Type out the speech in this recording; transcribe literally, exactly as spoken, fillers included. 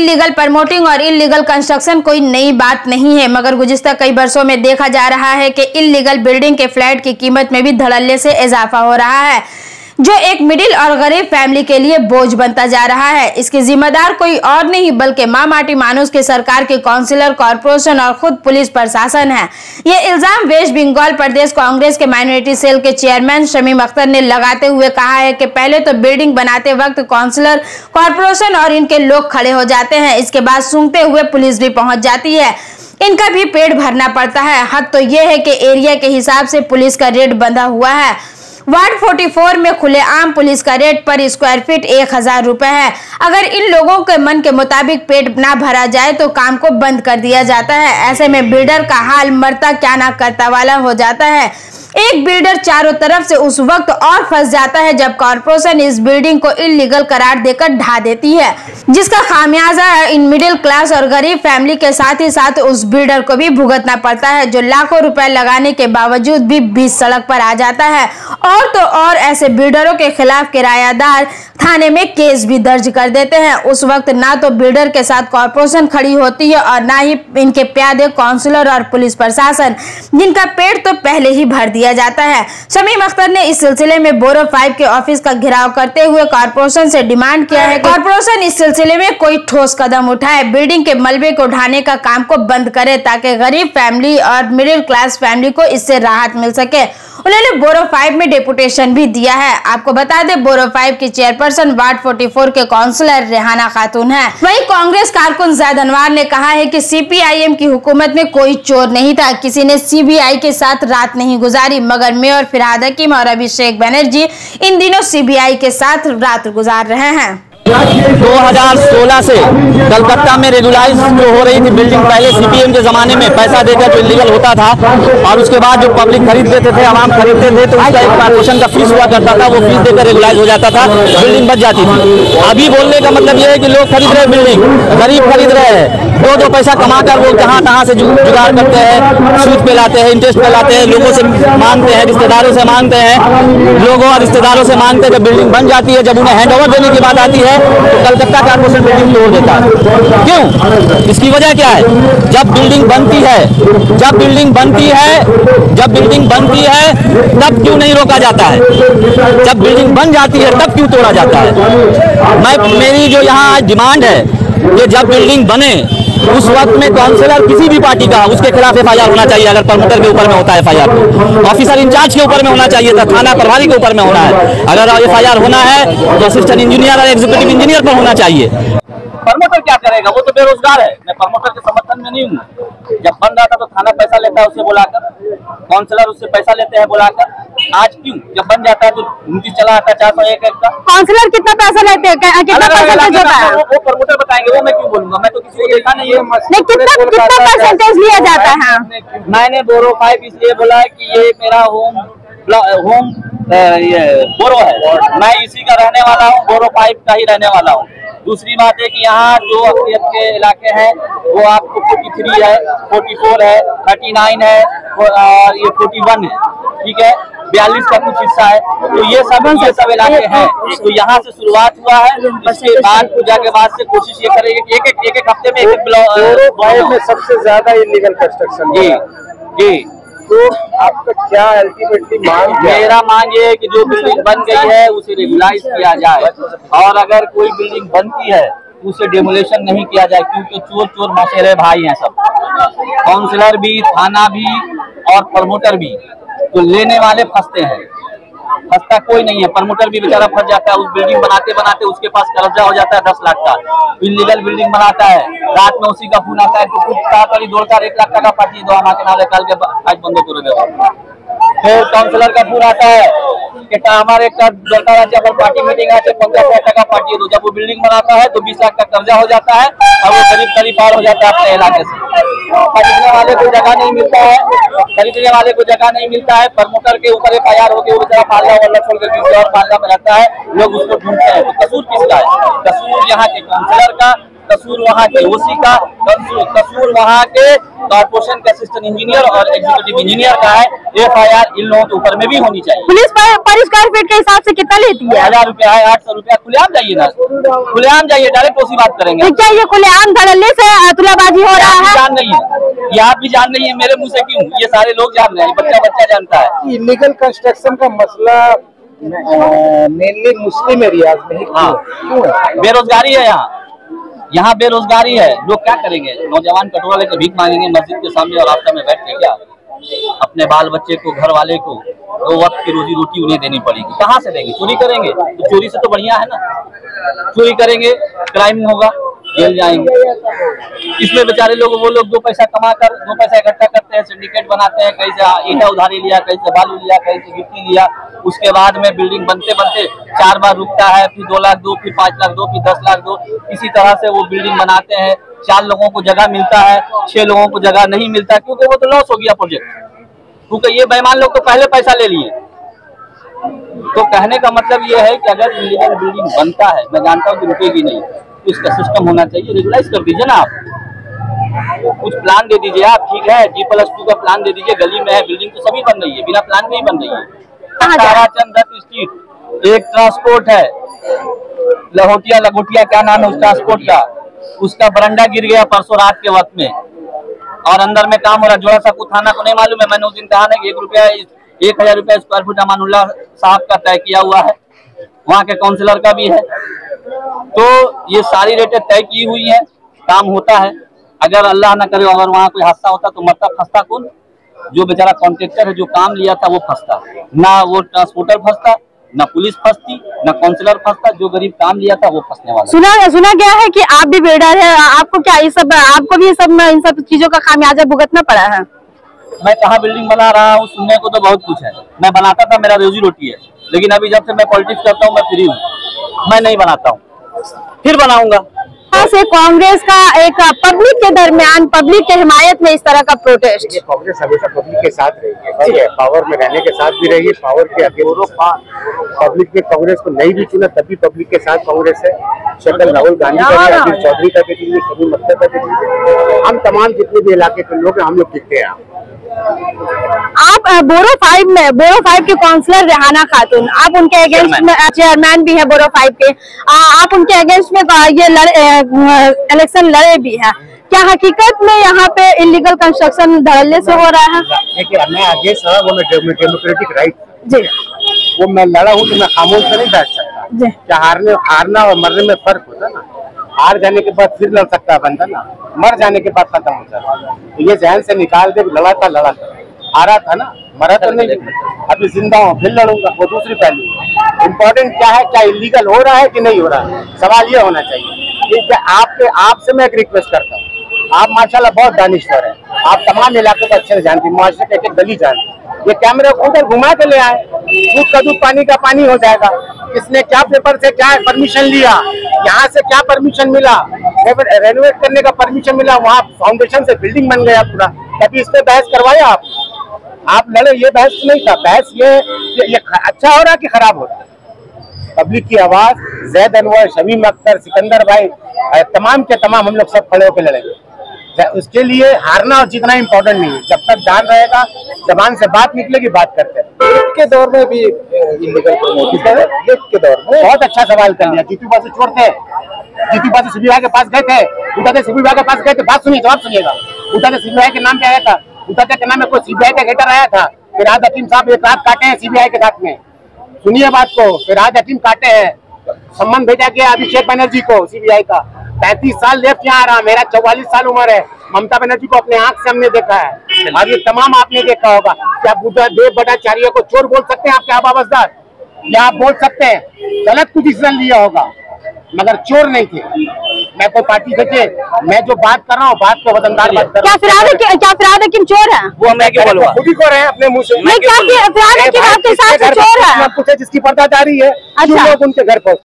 Illegal promoting और illegal construction कोई नई बात नहीं है, मगर गुज़िश्ता कई वर्षों में देखा जा रहा है कि इलीगल बिल्डिंग के फ्लैट की कीमत में भी धड़ल्ले से इजाफा हो रहा है, जो एक मिडिल और गरीब फैमिली के लिए बोझ बनता जा रहा है। इसके जिम्मेदार कोई और नहीं बल्कि माँ माटी मानुस के सरकार के काउंसिलर, कॉर्पोरेशन और खुद पुलिस प्रशासन है। ये इल्जाम वेस्ट बंगाल प्रदेश कांग्रेस के माइनॉरिटी सेल के चेयरमैन शमीम अख्तर ने लगाते हुए कहा है कि पहले तो बिल्डिंग बनाते वक्त काउंसिलर, कॉर्पोरेशन और इनके लोग खड़े हो जाते हैं, इसके बाद सूंघते हुए पुलिस भी पहुंच जाती है, इनका भी पेट भरना पड़ता है। हद तो यह है कि एरिया के हिसाब से पुलिस का रेट बंधा हुआ है। वार्ड चौवालीस में खुलेआम पुलिस का रेट पर स्क्वायर फीट एक हजार रुपए है। अगर इन लोगों के मन के मुताबिक पेट ना भरा जाए तो काम को बंद कर दिया जाता है। ऐसे में बिल्डर का हाल मरता क्या ना करता वाला हो जाता है। एक बिल्डर चारों तरफ से उस वक्त और फंस जाता है जब कॉर्पोरेशन इस बिल्डिंग को इलीगल करार देकर ढा देती है, जिसका खामियाजा इन मिडिल क्लास और गरीब फैमिली के साथ ही साथ उस बिल्डर को भी भुगतना पड़ता है, जो लाखों रुपए लगाने के बावजूद भी बीच सड़क पर आ जाता है। और तो और ऐसे बिल्डरों के खिलाफ किरायादार थाने में केस भी दर्ज कर देते हैं। उस वक्त ना तो बिल्डर के साथ कॉर्पोरेशन खड़ी होती है और ना ही इनके प्यादे काउंसिलर और पुलिस प्रशासन, जिनका पेट तो पहले ही भर दिया जाता है। शमीम अख्तर ने इस सिलसिले में बोरो फाइव के ऑफिस का घेराव करते हुए कॉर्पोरेशन से डिमांड किया है कि कॉर्पोरेशन इस सिलसिले में कोई ठोस कदम उठाए, बिल्डिंग के मलबे को उठाने का काम को बंद करे, ताकि गरीब फैमिली और मिडिल क्लास फैमिली को इससे राहत मिल सके। उन्होंने बोरो फाइव में डेपुटेशन भी दिया है। आपको बता दें, बोरो फाइव की चेयरपर्सन वार्ड चौवालीस के काउंसिलर रेहाना खातून है। वहीं कांग्रेस कारकुन ज़ैद अनवर ने कहा है कि सीपीआईएम की हुकूमत में कोई चोर नहीं था, किसी ने सीबीआई के साथ रात नहीं गुजारी, मगर मेयर फिरहाद हकीम और अभिषेक बनर्जी इन दिनों सीबीआई के साथ रात गुजार रहे हैं। दो हज़ार सोलह से कलकत्ता में रेगुलाइज जो हो रही थी बिल्डिंग, पहले सीपीएम के जमाने में पैसा देकर जो इलीगल होता था और उसके बाद जो पब्लिक खरीद लेते थे, आवाम खरीदते थे, तो उसका एक कॉर्पोरेशन का फीस हुआ करता था, वो फीस देकर रेगुलाइज हो जाता था, बिल्डिंग बच जाती थी। अभी बोलने का मतलब ये है कि लोग खरीद रहे बिल्डिंग, गरीब खरीद रहे हैं, दो दो पैसा कमाकर वो जहाँ तहाँ से जुगाड़ करते हैं, सूद पे लाते हैं, इंटरेस्ट पे लाते हैं, लोगों से मांगते हैं, रिश्तेदारों से मांगते हैं, लोगों और रिश्तेदारों से मांगते हैं। जब बिल्डिंग बन जाती है, जब उन्हें हैंड ओवर देने की बात आती है तो कलकत्ता कॉर्पोरेशन बिल्डिंग तोड़ देता है। क्यों? इसकी वजह क्या है? जब बिल्डिंग बनती है जब बिल्डिंग बनती है जब बिल्डिंग बनती है तब क्यों नहीं रोका जाता है? जब बिल्डिंग बन जाती है तब क्यों तोड़ा जाता है? मैं मेरी जो यहाँ डिमांड है कि जब बिल्डिंग बने उस वक्त में काउंसिलर किसी भी पार्टी का, उसके खिलाफ एफ आई आर होना चाहिए। अगर प्रमोटर के ऊपर में होता है एफ आई आर, तो ऑफिसर इंचार्ज के ऊपर में होना चाहिए था, थाना प्रभारी के ऊपर में होना है। अगर एफ आई आर होना है तो असिस्टेंट इंजीनियर और एग्जीक्यूटिव इंजीनियर पर होना चाहिए। प्रमोटर क्या करेगा? वो तो बेरोजगार है। मैं प्रमोटर के समर्थन में नहीं हूँ। जब बन रहा था तो थाना पैसा लेता है उसे बुलाकर, काउंसिलर उससे पैसा लेते हैं बुलाकर। आज क्यों जब बन जाता है तो नोटिस चला आता है चार सौ एक का? काउंसिलर कितना पैसा लेते हैं? कितना पैसा लेता है? वो, वो प्रमोटर बताएंगे, वो मैं क्यों बोलूंगा? मैं तो किसी को देखा नहीं है। नहीं, कितना कितना परसेंटेज लिया जाता है? मैंने बोरो फाइव इसलिए बोला है कि ये मेरा होम होम ये बोरो है, मैं इसी का रहने वाला हूँ, बोरो फाइव का ही रहने वाला हूँ। दूसरी बात है कि यहाँ जो अक्सरियत के इलाके हैं वो आपको तैंतालीस है, चौवालीस है, उनतालीस है और ये इकतालीस है, ठीक है, बयालीस का कुछ हिस्सा है। तो ये सब ये सब इलाके हैं। तो यहाँ से शुरुआत हुआ है। इसके बाद पूजा के बाद से कोशिश ये करेंगे कि एक एक एक एक हफ्ते में एक ब्लॉक में सबसे ज्यादा इलीगल कंस्ट्रक्शन। जी जी। तो आपका क्या अल्टीमेटली मांग? मेरा मांग ये है कि जो बिल्डिंग बन गई है उसे रेगुलाइज किया जाए, और अगर कोई बिल्डिंग बनती है उसे डेमोलेशन नहीं किया जाए, क्योंकि चोर चोर मशेरे भाई हैं सब, काउंसिलर भी, थाना भी और प्रमोटर भी। तो लेने वाले फंसते हैं, फंसता कोई नहीं है। प्रमोटर भी बेचारा फंस जाता है। उस बिल्डिंग बनाते बनाते उसके पास कर्जा हो जाता है दस लाख का, इलीगल बिल्डिंग बनाता है, रात में उसी का फोन आता है तो कुछ ताड़ाताड़ी दौड़कर एक लाख टका पार्टी दो हमारे नाले काल के आज बंदो कर दो। फिर काउंसिलर का फोन आता है कि हमारे पार्टी मीटिंग है, पंद्रह हजार टका पार्टी दो। जब वो बिल्डिंग बनाता है तो बीस लाख का कर्जा हो जाता है और वो करीब करीब पार हो जाता है अपने इलाके से। खरीदने वाले को जगह नहीं मिलता है, खरीदने वाले को जगह नहीं मिलता है। प्रमोटर के ऊपर एफ आई आर हो गई, वो बेचारा मालदा वाला छोड़कर किसी और मालदा में रहता है, लोग उसको ढूंढते हैं। तो कसूर किसका है? कसूर यहाँ के काउंसिलर का, कसूर वहाँ के ओसी का, कसूर वहाँ के कॉर्पोरेशन के असिस्टेंट इंजीनियर और एग्जीक्यूटिव इंजीनियर का है। एफ आई आर इन लोगों के ऊपर में भी होनी चाहिए। पुलिस पर, पर स्क्वायर फीट के हिसाब से कितना लेती है? हजार रुपया है, आठ सौ रुपया। खुलेआम जाइए ना, खुलेआम जाइए, डायरेक्ट उसी बात करेंगे। तो क्या ये खुलेआम धड़ल्ले से तुलाबाजी हो रहा है? जान नहीं है, ये आप भी जान नहीं है, मेरे मुँह से क्यों, ये सारे लोग जान रहे हैं, बच्चा बच्चा जानता है। इलीगल कंस्ट्रक्शन का मसला मेनली मुस्लिम एरियाज में ही हाँ, क्यों है? बेरोजगारी है यहाँ यहाँ बेरोजगारी है। लोग क्या करेंगे? नौजवान कटोरा लेकर भीख मांगेंगे मस्जिद के सामने और रास्ते में बैठ के क्या अपने बाल बच्चे को, घर वाले को दो वक्त की रोजी रोटी उन्हें देनी पड़ेगी। कहाँ से देंगे? चोरी करेंगे? तो चोरी से तो बढ़िया है ना, चोरी करेंगे, क्राइम होगा, जेल जाएंगे। इसमें बेचारे लोग, वो लोग दो पैसा कमा कर, दो पैसा इकट्ठा करते हैं, सिंडिकेट बनाते हैं, कहीं से ईटा उधारी लिया, कहीं से बालू लिया, कहीं से गिट्टी लिया, उसके बाद में बिल्डिंग बनते बनते चार बार रुकता है, फिर दो लाख दो, फिर पाँच लाख दो, फिर दस लाख दो, इसी तरह से वो बिल्डिंग बनाते हैं। चार लोगों को जगह मिलता है, छह लोगों को जगह नहीं मिलता, क्योंकि वो तो लॉस हो गया प्रोजेक्ट, क्योंकि ये बेईमान लोग तो पहले पैसा ले लिए। तो कहने का मतलब ये है कि अगर इलीगल बिल्डिंग बनता है, मैं जानता हूँ कि रुकेगी नहीं, तो इसका सिस्टम होना चाहिए, रेगुलाइज कर दीजिए ना आप, कुछ प्लान दे दीजिए आप, ठीक है, जी प्लस टू का प्लान दे दीजिए। गली में है बिल्डिंग तो सभी बन रही है, बिना प्लान के ही बन रही है। ताराचंद दत्त स्ट्रीट एक ट्रांसपोर्ट है, लहोटिया लगोटिया क्या नाम है उस ट्रांसपोर्ट का, उसका बरंडा गिर गया परसों रात के वक्त में, और अंदर में काम हो रहा। जोड़ा सा कुछ थाना को नहीं मालूम है, मैंने उस दिन कहा ना कि एक रुपया एक हजार रुपया स्क्वायर फुट अमानुल्लाह साहब का तय किया हुआ है, वहाँ के काउंसिलर का भी है। तो ये सारी रेटें तय की हुई है, काम होता है। अगर अल्लाह ना करे अगर वहाँ कोई हादसा होता तो मरता फंसता कौन? जो बेचारा कॉन्ट्रेक्टर है, जो काम लिया था वो फंसता, ना वो ट्रांसपोर्टर फंसता, ना पुलिस फंसती, ना काउंसिलर फंसता, जो गरीब काम लिया था वो फंसने वाला। सुना सुना गया है कि आप भी बिल्डर है, आपको क्या ये सब, आपको भी ये सब इन सब चीजों का खामियाजा भुगतना पड़ा है? मैं कहाँ बिल्डिंग बना रहा हूँ, सुनने को तो बहुत कुछ है। मैं बनाता था, मेरा रोजी रोटी है, लेकिन अभी जब से मैं पॉलिटिक्स करता हूँ मैं फ्री हूँ, मैं नहीं बनाता हूँ, फिर बनाऊंगा। से कांग्रेस का एक पब्लिक के दरमियान, पब्लिक के हिमायत में इस तरह का प्रोटेस्ट। कांग्रेस हमेशा पब्लिक के साथ रही है, पावर में रहने के साथ भी रही है, पावर के आगे पब्लिक ने कांग्रेस को नहीं भी चुना तब भी पब्लिक के साथ कांग्रेस है। शक्ल राहुल गांधी का भी, अनिल चौधरी का भी, सभी मतलब का भी, हम तमाम जितने भी इलाके के लोग हैं हम लोग दिखते हैं। आप बोरो फाइव में, बोरो फाइव के काउंसलर रेहाना खातून, आप उनके अगेंस्ट में चेयरमैन भी है बोरो फाइव के, आ, आप उनके अगेंस्ट में ये लड़े, इलेक्शन लड़े भी हैं। क्या हकीकत में यहाँ पे इलीगल कंस्ट्रक्शन धड़ल्ले से हो रहा है? देखिए, मैं अगेंस्ट रहा, वो मैं डेमोक्रेटिक राइट जी, वो मैं लड़ा हूँ, तो मैं खामोश से नहीं बैठ सकता। क्या हारने हारना और मरने में फर्क होता है ना, हार जाने के बाद फिर लड़ सकता है बंदा ना, मर जाने के बाद खत्म हो जाता है। तो ये जहन से निकाल दे, लड़ा था लड़ा था, हारा था ना, मरा तो नहीं, अभी जिंदा हूँ फिर लड़ूंगा, वो दूसरी पहलू। इम्पोर्टेंट क्या है, क्या इलीगल हो रहा है कि नहीं हो रहा है, सवाल ये होना चाहिए। ठीक है, आपके आपसे मैं एक रिक्वेस्ट करता हूँ, आप माशाल्लाह बहुत दानिश्वर है, आप तमाम इलाकों को अच्छे से जानते हैं, मुआशरे के एक गली जानते हैं। ये कैमरे को उधर घुमा के ले आए, दूध का दूध पानी का पानी हो जाएगा। किसने क्या पेपर से क्या परमिशन लिया, यहाँ से क्या परमिशन मिला, रेनोवेट करने का परमिशन मिला, वहाँ फाउंडेशन से बिल्डिंग बन गया पूरा। कभी इस पे बहस करवाया आप आप लड़े, ये बहस नहीं था। बहस ये, ये, ये अच्छा हो रहा कि खराब हो रहा है? पब्लिक की आवाज, जैद अनवर, शमीम अख्तर, सिकंदर भाई, तमाम के तमाम हम लोग सब खड़े होकर लड़ेंगे। उसके लिए हारना और जीतना इम्पोर्टेंट नहीं है, जब तक जान रहेगा, जबान से बात निकलेगी, बात करते हैं। लीग के दौर में भी इलीगल प्रमोशन है, लीग के दौर में बहुत अच्छा सवाल कर लिया। जीतू बासी चोर थे, जीतू बासी सीबीआई के पास गए थे, उठाते सीबीआई के पास गए थे, बात सुनिए, जवाब सुनिएगा। उठाते सीबीआई के नाम पे आया था, उठाते के नाम में कोई सीबीआई का गेटर आया था, फिर आज हकीम साहब एक रात काटे हैं सीबीआई के साथ में, सुनिए बात को, फिर आज हकीम काटे हैं, सम्मान भेजा गया अभिषेक बनर्जी को सीबीआई का। पैंतीस साल लेफ्ट यहाँ रहा, मेरा चौवालीस साल उम्र है। ममता बनर्जी को अपने आंख से हमने देखा है, और ये तमाम आपने देखा होगा। क्या बुद्धदेव भट्टाचार्य को चोर बोल सकते हैं आप? क्या वापसदार? या आप बोल सकते हैं गलत कुछ डिसीजन लिया होगा, मगर चोर नहीं थे। मैं कोई पार्टी देखे, मैं जो बात कर रहा हूँ बात को वतनदार बात कर रहा हूँ। क्या फिराद हकीम चोर है? वो मैं क्यों बोलूँगा? खुद ही को रहे हैं अपने मुँह से। फिराद हकीम आपके साथ चोर है? पूछे जिसकी पर्दादारी है, अच्छा, लोग उनके घर पहुँचते